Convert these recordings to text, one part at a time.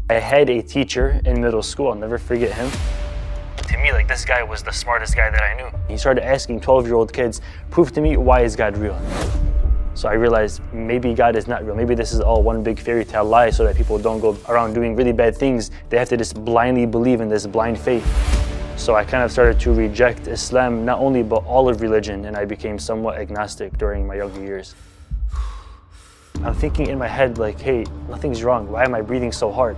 I had a teacher in middle school, I'll never forget him. To me, like, this guy was the smartest guy that I knew. He started asking 12-year-old kids, prove to me, why is God real? So I realized maybe God is not real. Maybe this is all one big fairy tale lie so that people don't go around doing really bad things. They have to just blindly believe in this blind faith. So I kind of started to reject Islam, not only but all of religion, and I became somewhat agnostic during my younger years. I'm thinking in my head like, hey, nothing's wrong. Why am I breathing so hard?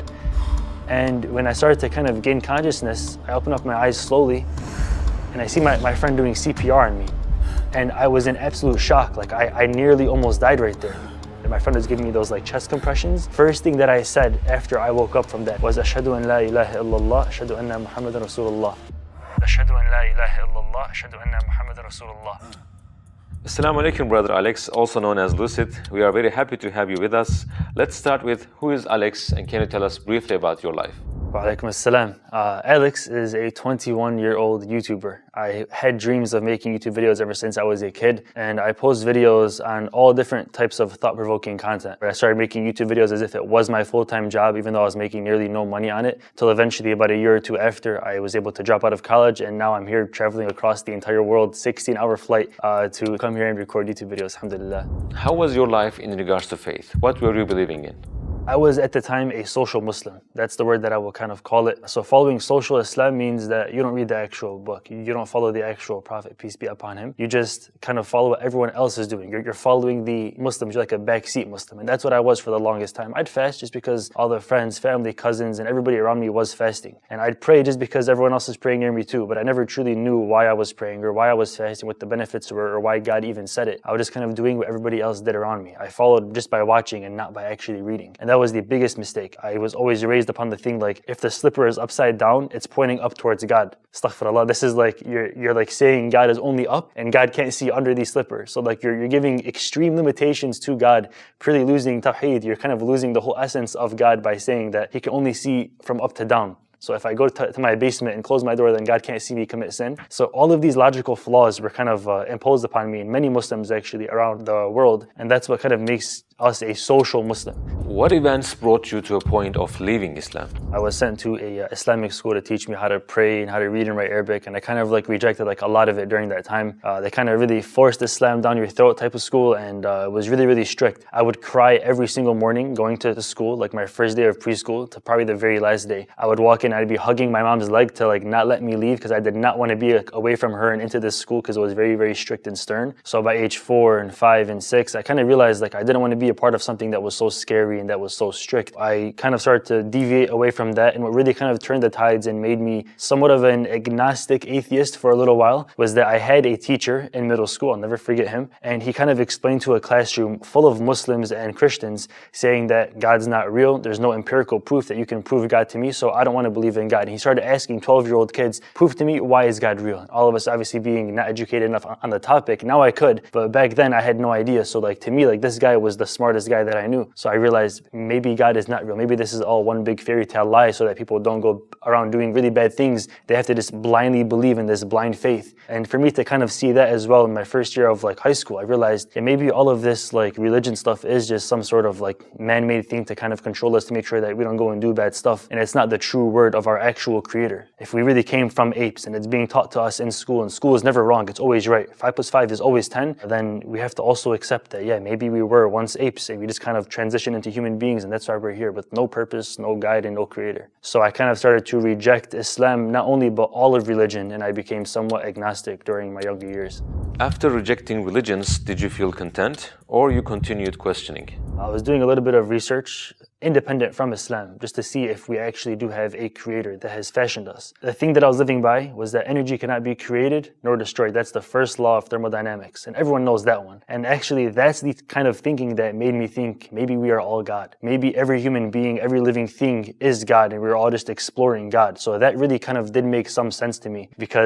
And when I started to kind of gain consciousness, I opened up my eyes slowly and I see my friend doing CPR on me. And I was in absolute shock. Like I nearly almost died right there. And my friend was giving me those like chest compressions. First thing that I said after I woke up from that was Ashhadu an la ilaha illallah, Ashhadu anna Muhammadan Rasulullah. Ashhadu an la ilaha illallah, Ashhadu anna Muhammadan Rasulullah. Assalamu alaikum, Brother Alex, also known as Lucid. We are very happy to have you with us. Let's start with, who is Alex, and can you tell us briefly about your life? Wa alaikum assalam. Alex is a 21-year-old YouTuber. I had dreams of making YouTube videos ever since I was a kid, and I post videos on all different types of thought-provoking content. I started making YouTube videos as if it was my full-time job, even though I was making nearly no money on it, till eventually about a year or two after, I was able to drop out of college, and now I'm here traveling across the entire world, 16-hour flight to come here and record YouTube videos, alhamdulillah. How was your life in regards to faith? What were you believing in? I was at the time a social Muslim. That's the word that I will kind of call it. So following social Islam means that you don't read the actual book. You don't follow the actual Prophet, peace be upon him. You just kind of follow what everyone else is doing. You're following the Muslims. You're like a backseat Muslim. And that's what I was for the longest time. I'd fast just because all the friends, family, cousins, and everybody around me was fasting. And I'd pray just because everyone else is praying near me too. But I never truly knew why I was praying or why I was fasting, what the benefits were, or why God even said it. I was just kind of doing what everybody else did around me. I followed just by watching and not by actually reading. And that was the biggest mistake. I was always raised upon the thing like, if the slipper is upside down, it's pointing up towards God. Astaghfirullah. This is like, you're like saying God is only up and God can't see under these slippers. So like you're giving extreme limitations to God, purely losing tawheed. You're kind of losing the whole essence of God by saying that he can only see from up to down. So if I go to my basement and close my door, then God can't see me commit sin. So all of these logical flaws were kind of imposed upon me and many Muslims actually around the world. And that's what kind of makes us a social Muslim. What events brought you to a point of leaving Islam? I was sent to a Islamic school to teach me how to pray and how to read and write Arabic, and I kind of like rejected like a lot of it during that time. They kind of really forced Islam down your throat type of school, and it was really, really strict. I would cry every single morning going to the school, like my first day of preschool to probably the very last day. I would walk in, I'd be hugging my mom's leg to like not let me leave because I did not want to be like, away from her and into this school because it was very, very strict and stern. So by age 4 and 5 and 6, I kind of realized like I didn't want to be a part of something that was so scary and that was so strict. I kind of started to deviate away from that, and what really kind of turned the tides and made me somewhat of an agnostic atheist for a little while was that I had a teacher in middle school, I'll never forget him, and he kind of explained to a classroom full of Muslims and Christians saying that God's not real, there's no empirical proof that you can prove God to me, so I don't want to believe in God. And he started asking 12-year-old kids, prove to me, why is God real? And all of us obviously being not educated enough on the topic, now I could, but back then I had no idea. So like to me, like this guy was the smartest guy that I knew. So I realized maybe God is not real. Maybe this is all one big fairy tale lie so that people don't go around doing really bad things. They have to just blindly believe in this blind faith. And for me to kind of see that as well in my first year of like high school, I realized that maybe all of this like religion stuff is just some sort of like man-made thing to kind of control us to make sure that we don't go and do bad stuff. And it's not the true word of our actual creator. If we really came from apes and it's being taught to us in school, and school is never wrong, it's always right. 5 + 5 is always 10, then we have to also accept that, yeah, maybe we were once apes and we just kind of transitioned into human beings, and that's why we're here with no purpose, no guide, and no creator. So I kind of started to reject Islam, not only but all of religion, and I became somewhat agnostic during my younger years. After rejecting religions, did you feel content, or you continued questioning? I was doing a little bit of research independent from Islam, just to see if we actually do have a creator that has fashioned us. The thing that I was living by was that energy cannot be created nor destroyed. That's the first law of thermodynamics, and everyone knows that one. And actually, that's the kind of thinking that made me think maybe we are all God. Maybe every human being, every living thing is God, and we're all just exploring God. So that really kind of did make some sense to me, because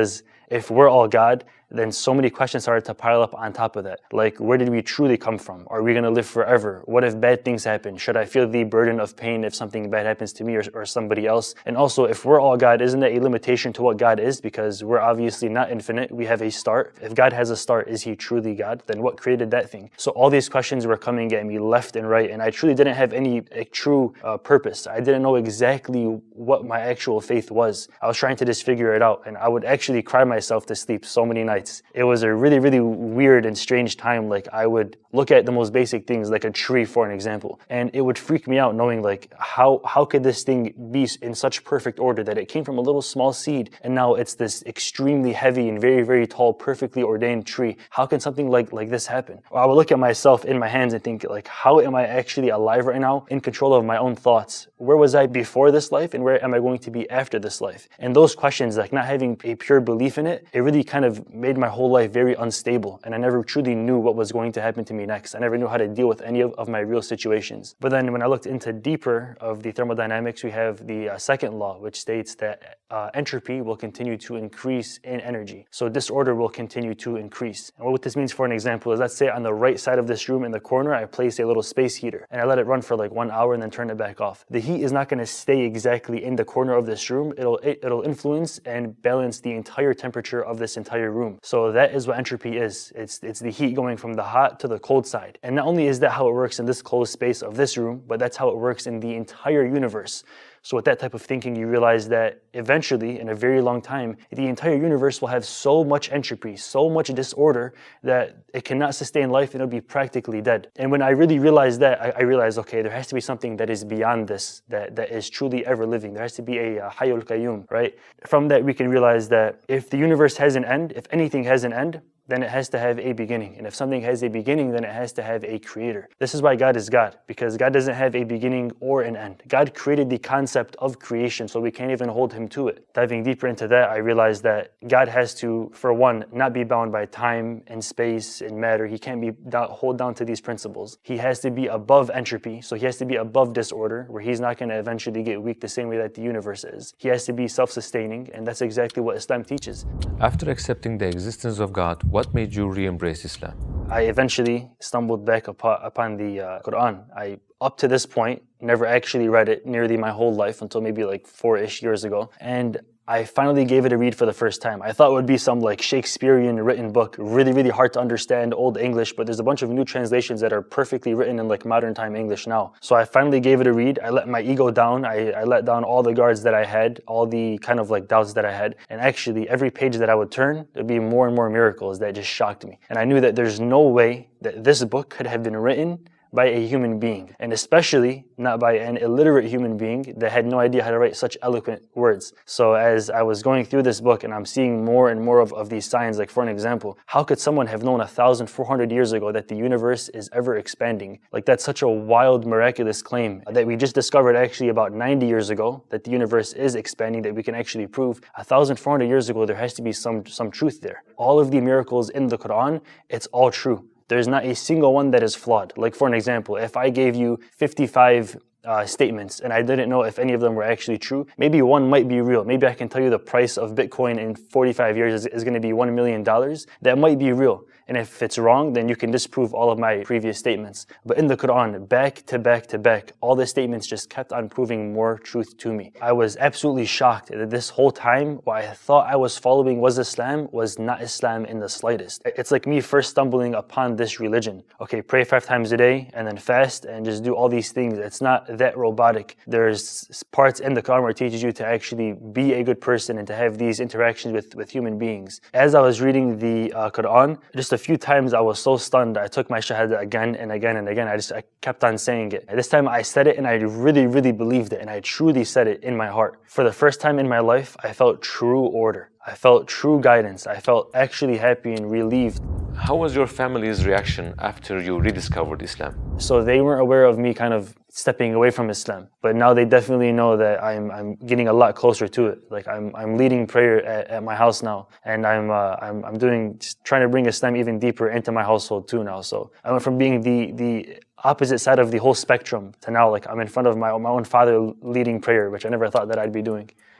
If we're all God, then so many questions started to pile up on top of that. Like, where did we truly come from? Are we going to live forever? What if bad things happen? Should I feel the burden of pain if something bad happens to me or somebody else? And also, if we're all God, isn't that a limitation to what God is? Because we're obviously not infinite. We have a start. If God has a start, is he truly God? Then what created that thing? So all these questions were coming at me left and right, and I truly didn't have any true purpose. I didn't know exactly what my actual faith was. I was trying to just figure it out, and I would actually cry myself to sleep so many nights. It was a really, really weird and strange time. Like, I would look at the most basic things, like a tree, for an example, and it would freak me out knowing, like, how could this thing be in such perfect order that it came from a little small seed, and now it's this extremely heavy and very, very tall, perfectly ordained tree. How can something like this happen? Or I would look at myself in my hands and think, like, how am I actually alive right now, in control of my own thoughts? Where was I before this life, and where am I going to be after this life? And those questions, like not having a pure belief in it, it really kind of made my whole life very unstable, and I never truly knew what was going to happen to me next. I never knew how to deal with any of my real situations. But then when I looked into deeper of the thermodynamics, we have the second law, which states that entropy will continue to increase in energy. So disorder will continue to increase. And what this means, for an example, is let's say on the right side of this room in the corner, I place a little space heater and I let it run for like 1 hour and then turn it back off. The heat is not going to stay exactly in the corner of this room. It'll influence and balance the entire temperature of this entire room. So that is what entropy is. It's the heat going from the hot to the cold side. And not only is that how it works in this closed space of this room, but that's how it works in the entire universe. So with that type of thinking, you realize that eventually, in a very long time, the entire universe will have so much entropy, so much disorder, that it cannot sustain life and it'll be practically dead. And when I really realized that, I realized, okay, there has to be something that is beyond this, that is truly ever living. There has to be a Hayyul Qayyum, right? From that, we can realize that if the universe has an end, if anything has an end, then it has to have a beginning. And if something has a beginning, then it has to have a creator. This is why God is God, because God doesn't have a beginning or an end. God created the concept of creation, so we can't even hold him to it. Diving deeper into that, I realized that God has to, for one, not be bound by time and space and matter. He can't be hold down to these principles. He has to be above entropy, so he has to be above disorder, where he's not going to eventually get weak the same way that the universe is. He has to be self-sustaining, and that's exactly what Islam teaches. After accepting the existence of God, what made you re-embrace Islam? I eventually stumbled back upon the Quran. Up to this point, never actually read it nearly my whole life until maybe like 4-ish years ago. And I finally gave it a read for the first time. I thought it would be some like Shakespearean written book, really, really hard to understand, old English, but there's a bunch of new translations that are perfectly written in like modern time English now. So I finally gave it a read. I let my ego down. I let down all the guards that I had, all the kind of like doubts that I had. And actually every page that I would turn, there'd be more and more miracles that just shocked me. And I knew that there's no way that this book could have been written by a human being, and especially not by an illiterate human being that had no idea how to write such eloquent words. So as I was going through this book and I'm seeing more and more of these signs, like for an example, how could someone have known 1,400 years ago that the universe is ever expanding? Like, that's such a wild, miraculous claim that we just discovered actually about 90 years ago, that the universe is expanding, that we can actually prove. 1,400 years ago, there has to be some truth there. All of the miracles in the Quran, it's all true. There's not a single one that is flawed. Like for an example, if I gave you 55 statements and I didn't know if any of them were actually true, maybe one might be real. Maybe I can tell you the price of Bitcoin in 45 years is going to be $1 million. That might be real. And if it's wrong, then you can disprove all of my previous statements. But in the Quran, back to back to back, all the statements just kept on proving more truth to me. I was absolutely shocked that this whole time, what I thought I was following was Islam, was not Islam in the slightest. It's like me first stumbling upon this religion. Okay, pray 5 times a day and then fast and just do all these things. It's not that robotic. There's parts in the Quran where it teaches you to actually be a good person and to have these interactions with human beings. As I was reading the Quran, just a few times I was so stunned, I took my shahada again and again and again. I kept on saying it. This time I said it and I really, really believed it, and I truly said it in my heart. For the first time in my life, I felt true order. I felt true guidance. I felt actually happy and relieved. How was your family's reaction after you rediscovered Islam? So they weren't aware of me kind of stepping away from Islam, but now they definitely know that I'm getting a lot closer to it. Like I'm leading prayer at my house now, and I'm trying to bring Islam even deeper into my household too now. So I went from being the opposite side of the whole spectrum to now like I'm in front of my own father leading prayer, which I never thought that I'd be doing.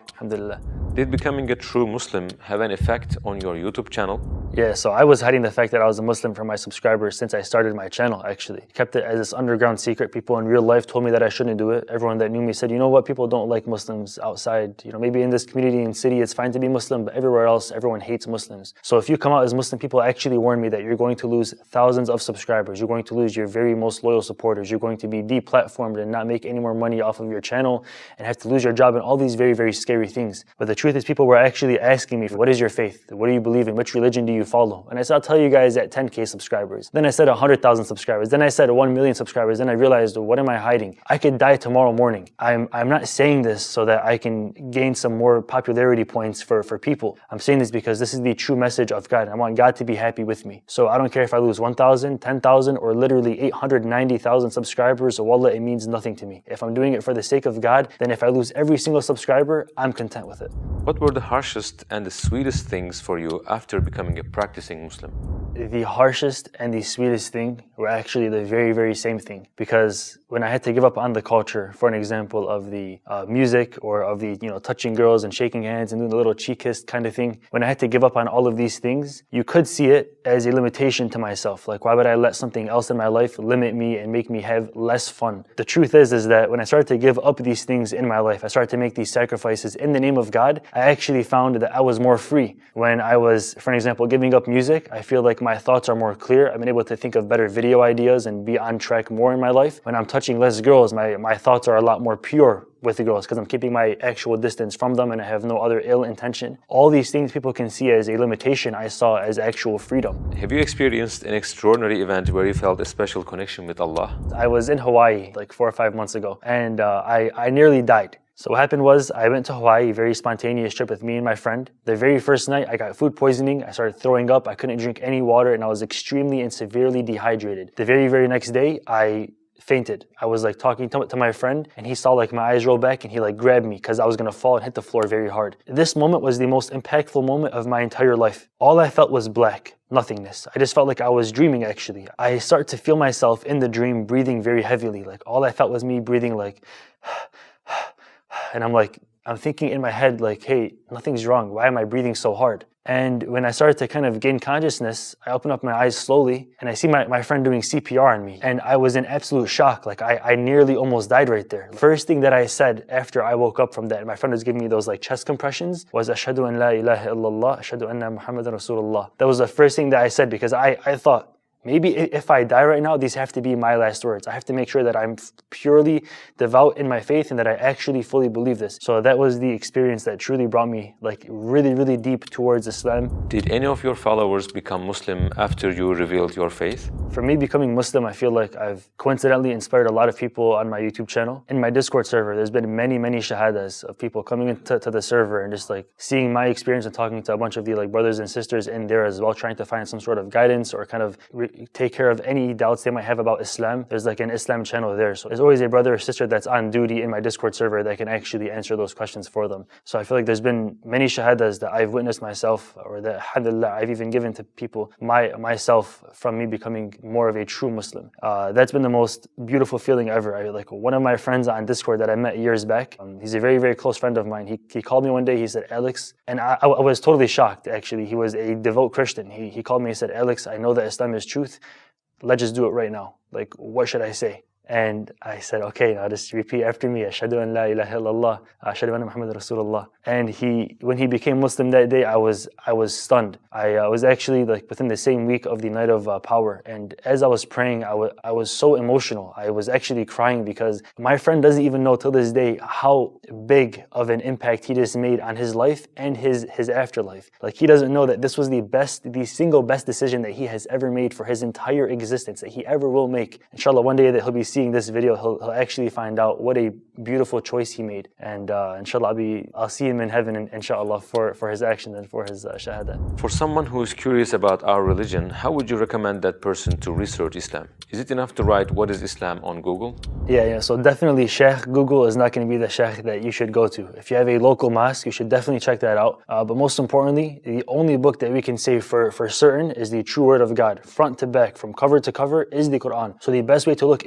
Alhamdulillah. Did becoming a true Muslim have an effect on your YouTube channel? Yeah, so I was hiding the fact that I was a Muslim from my subscribers since I started my channel, actually. Kept it as this underground secret. People in real life told me that I shouldn't do it. Everyone that knew me said, you know what, people don't like Muslims outside. You know, maybe in this community and city, it's fine to be Muslim, but everywhere else, everyone hates Muslims. So if you come out as Muslim, people actually warn me that you're going to lose thousands of subscribers. You're going to lose your very most loyal supporters. You're going to be deplatformed and not make any more money off of your channel and have to lose your job and all these very, very scary things. But the truth is, people were actually asking me, what is your faith? What do you believe in? Which religion do you follow? And I said, I'll tell you guys at 10K subscribers. Then I said 100,000 subscribers. Then I said 1 million subscribers. Then I realized, what am I hiding? I could die tomorrow morning. I'm not saying this so that I can gain some more popularity points for people. I'm saying this because this is the true message of God. I want God to be happy with me. So I don't care if I lose 1,000, 10,000, or literally 890,000 subscribers. So wallah, it means nothing to me. If I'm doing it for the sake of God, then if I lose every single subscriber, I'm content with it. What were the harshest and the sweetest things for you after becoming a practicing Muslim? The harshest and the sweetest thing were actually the very, very same thing. Because when I had to give up on the culture, for an example of the music or of the, touching girls and shaking hands and doing the little cheek kiss kind of thing, when I had to give up on all of these things, you could see it as a limitation to myself. Like, why would I let something else in my life limit me and make me have less fun? The truth is that when I started to give up these things in my life, I started to make these sacrifices in the name of God, I actually found that I was more free. When I was, for an example, giving up music, I feel like my thoughts are more clear. I've been able to think of better video ideas and be on track more in my life. When I'm touching less girls, my thoughts are a lot more pure with the girls because I'm keeping my actual distance from them and I have no other ill intention. All these things people can see as a limitation, I saw as actual freedom. Have you experienced an extraordinary event where you felt a special connection with Allah? I was in Hawaii like 4 or 5 months ago and I nearly died. So what happened was I went to Hawaii, a very spontaneous trip with me and my friend. The very first night I got food poisoning, I started throwing up, I couldn't drink any water and I was extremely and severely dehydrated. The very, very next day I fainted. I was like talking to my friend and he saw like my eyes roll back and he like grabbed me because I was gonna fall and hit the floor very hard. This moment was the most impactful moment of my entire life. All I felt was black, nothingness. I just felt like I was dreaming actually. I started to feel myself in the dream breathing very heavily. Like all I felt was me breathing like and I'm thinking in my head like, hey, nothing's wrong. Why am I breathing so hard? And when I started to kind of gain consciousness, I opened up my eyes slowly and I see my friend doing CPR on me. And I was in absolute shock. Like I nearly almost died right there. First thing that I said after I woke up from that, and my friend was giving me those like chest compressions, was Ashhadu an la ilaha illallah, Ashhadu anna Muhammadan Rasulullah. That was the first thing that I said because I thought, maybe if I die right now, these have to be my last words. I have to make sure that I'm purely devout in my faith and that I actually fully believe this. So that was the experience that truly brought me like really, really deep towards Islam. Did any of your followers become Muslim after you revealed your faith? For me, becoming Muslim, I feel like I've coincidentally inspired a lot of people on my YouTube channel. In my Discord server, there's been many, many shahadas of people coming into the server and just like seeing my experience and talking to a bunch of the like brothers and sisters in there as well, trying to find some sort of guidance or kind of take care of any doubts they might have about Islam. There's like an Islam channel there. So there's always a brother or sister that's on duty in my Discord server that can actually answer those questions for them. So I feel like there's been many shahadas that I've witnessed myself or that, alhamdulillah, I've even given to people myself from me becoming more of a true Muslim. That's been the most beautiful feeling ever. Like one of my friends on Discord that I met years back, he's a very, very close friend of mine. He called me one day, he said, Alex, and I was totally shocked actually. He was a devout Christian. He called me and said, Alex, I know that Islam is truth. Let's just do it right now. Like, what should I say? And I said, okay, now just repeat after me. Ashhadu an la ilaha illallah, ashhadu anna Muhammadan Rasulullah. And when he became Muslim that day, I was stunned. I was actually like within the same week of the Night of Power. And as I was praying, I was so emotional. I was actually crying because my friend doesn't even know till this day how big of an impact he just made on his life and his afterlife. Like he doesn't know that this was the single best decision that he has ever made for his entire existence, that he ever will make. Inshallah, one day that he'll be seeing this video, he'll actually find out what a beautiful choice he made. And inshallah, I'll see him in heaven, inshallah, for his actions and for his shahada. For someone who is curious about our religion, how would you recommend that person to research Islam? Is it enough to write "What is Islam" on Google? Yeah. So definitely, Sheikh Google is not going to be the Sheikh that you should go to. If you have a local mosque, you should definitely check that out. But most importantly, the only book that we can say for certain is the true word of God, front to back, from cover to cover, is the Quran. So the best way to look into Islam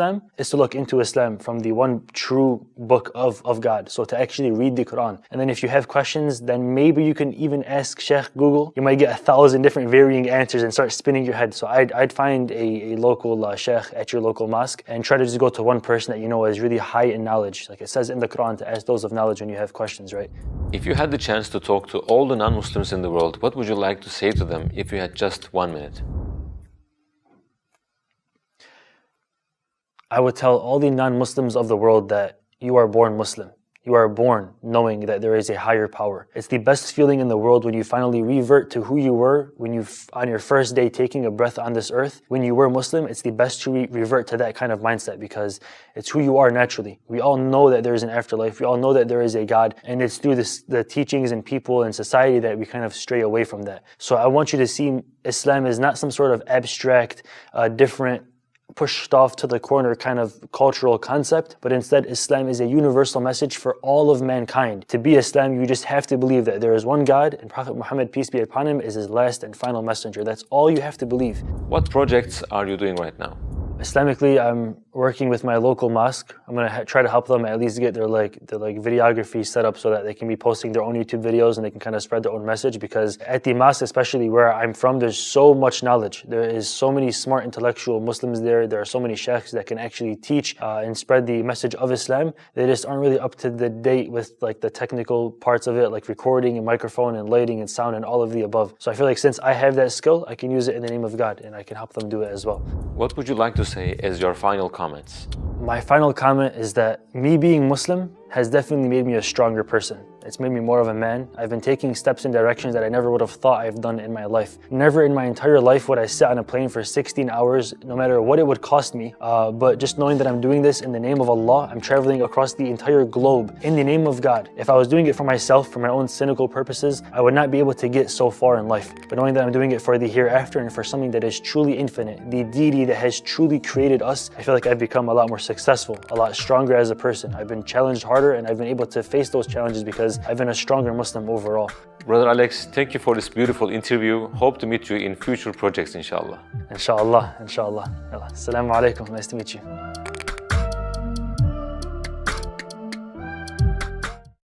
Islam is to look into Islam from the one true book of God. So to actually read the Quran. And then if you have questions, then maybe you can even ask Sheikh Google. You might get 1,000 different varying answers and start spinning your head. So I'd find a local Sheikh at your local mosque and try to just go to one person that you know is really high in knowledge. Like it says in the Quran to ask those of knowledge when you have questions, right? If you had the chance to talk to all the non-Muslims in the world, what would you like to say to them if you had just 1 minute? I would tell all the non-Muslims of the world that you are born Muslim. You are born knowing that there is a higher power. It's the best feeling in the world when you finally revert to who you were when you, on your first day taking a breath on this earth. When you were Muslim, it's the best to revert to that kind of mindset because it's who you are naturally. We all know that there is an afterlife. We all know that there is a God, and it's through the teachings and people and society that we kind of stray away from that. So I want you to see Islam as not some sort of abstract, different, pushed off to the corner kind of cultural concept, but instead Islam is a universal message for all of mankind. To be Islam, you just have to believe that there is one God and Prophet Muhammad, peace be upon him, is his last and final messenger. That's all you have to believe. What projects are you doing right now? Islamically, I'm working with my local mosque. I'm gonna try to help them at least get their videography set up so that they can be posting their own YouTube videos and they can kind of spread their own message, because at the mosque, especially where I'm from, there's so much knowledge. There is so many smart intellectual Muslims there. There are so many sheikhs that can actually teach and spread the message of Islam. They just aren't really up to the date with like the technical parts of it, like recording and microphone and lighting and sound and all of the above. So I feel like since I have that skill, I can use it in the name of God and I can help them do it as well. What would you like to say as your final comments? My final comment is that me being Muslim has definitely made me a stronger person. It's made me more of a man. I've been taking steps in directions that I never would have thought I've done in my life. Never in my entire life would I sit on a plane for 16 hours, no matter what it would cost me. But just knowing that I'm doing this in the name of Allah, I'm traveling across the entire globe in the name of God. If I was doing it for myself, for my own cynical purposes, I would not be able to get so far in life. But knowing that I'm doing it for the hereafter and for something that is truly infinite, the deity that has truly created us, I feel like I've become a lot more successful, a lot stronger as a person. I've been challenged harder and I've been able to face those challenges because I've been a stronger Muslim overall. Brother Alex, thank you for this beautiful interview. Hope to meet you in future projects, inshallah. Inshallah, inshallah. Assalamu alaikum. Nice to meet you.